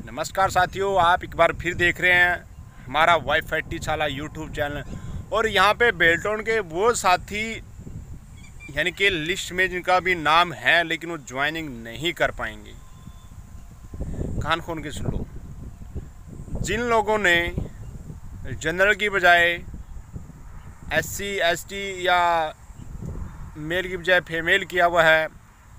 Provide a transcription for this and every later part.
नमस्कार साथियों, आप एक बार फिर देख रहे हैं हमारा वाईफाई टीचाला यूट्यूब चैनल। और यहाँ पे बेल्टोन के वो साथी यानी कि लिस्ट में जिनका भी नाम है लेकिन वो ज्वाइनिंग नहीं कर पाएंगे, कान खोल के सुन लो। जिन लोगों ने जनरल की बजाय SC ST या मेल की बजाय फीमेल किया हुआ है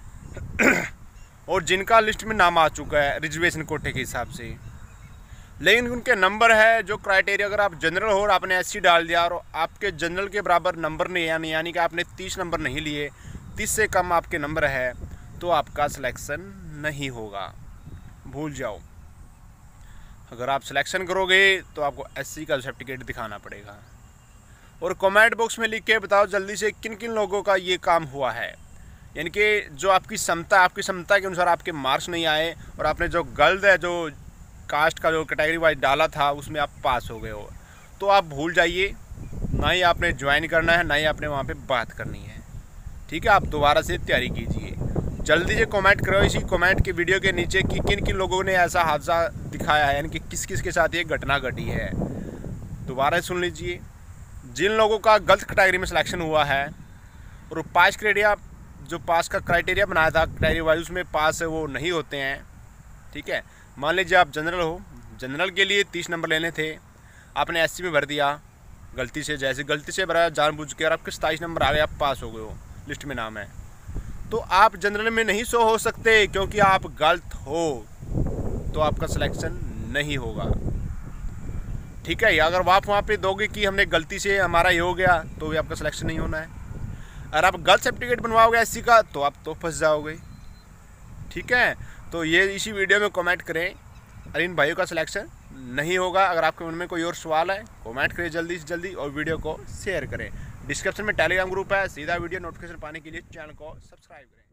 और जिनका लिस्ट में नाम आ चुका है रिजर्वेशन कोटे के हिसाब से, लेकिन उनके नंबर है जो क्राइटेरिया, अगर आप जनरल हो और आपने SC डाल दिया और आपके जनरल के बराबर नंबर नहीं यानी कि आपने 30 नंबर नहीं लिए, 30 से कम आपके नंबर है, तो आपका सिलेक्शन नहीं होगा, भूल जाओ। अगर आप सिलेक्शन करोगे तो आपको SC का सर्टिफिकेट दिखाना पड़ेगा। और कमेंट बॉक्स में लिख के बताओ जल्दी से किन किन लोगों का ये काम हुआ है, यानी कि जो आपकी क्षमता के अनुसार आपके मार्क्स नहीं आए और आपने जो गलत है, जो कास्ट का जो कैटेगरी वाइज डाला था उसमें आप पास हो गए हो, तो आप भूल जाइए, ना ही आपने ज्वाइन करना है ना ही आपने वहाँ पे बात करनी है। ठीक है, आप दोबारा से तैयारी कीजिए। जल्दी से कमेंट करो इसी कमेंट के वीडियो के नीचे कि किन किन लोगों ने ऐसा हादसा दिखाया है, यानी कि किस किस के साथ ये घटना घटी है। दोबारा सुन लीजिए, जिन लोगों का गलत कैटेगरी में सिलेक्शन हुआ है और पास क्राइटेरिया जो पास का क्राइटेरिया बनाया था कैटेगरी वाइज उसमें पास है वो नहीं होते हैं। ठीक है, मान लीजिए आप जनरल हो, जनरल के लिए 30 नंबर लेने थे, आपने SC में भर दिया गलती से, जैसे गलती से भरा जानबूझ के और आपके 27 नंबर आ गए, आप पास हो गए हो, लिस्ट में नाम है, तो आप जनरल में नहीं शो हो सकते क्योंकि आप गलत हो, तो आपका सिलेक्शन नहीं होगा। ठीक है, अगर आप वहाँ पे दोगे कि हमने गलती से हमारा ये हो गया तो भी आपका सिलेक्शन नहीं होना है। अगर आप गलत सर्टिफिकेट बनवाओगे SC का तो आप तो फंस जाओगे। ठीक है, तो ये इसी वीडियो में कमेंट करें, अरे इन भाइयों का सिलेक्शन नहीं होगा। अगर आपके मन में कोई और सवाल है कमेंट करें जल्दी से जल्दी और वीडियो को शेयर करें। डिस्क्रिप्शन में टेलीग्राम ग्रुप है, सीधा वीडियो नोटिफिकेशन पाने के लिए चैनल को सब्सक्राइब करें।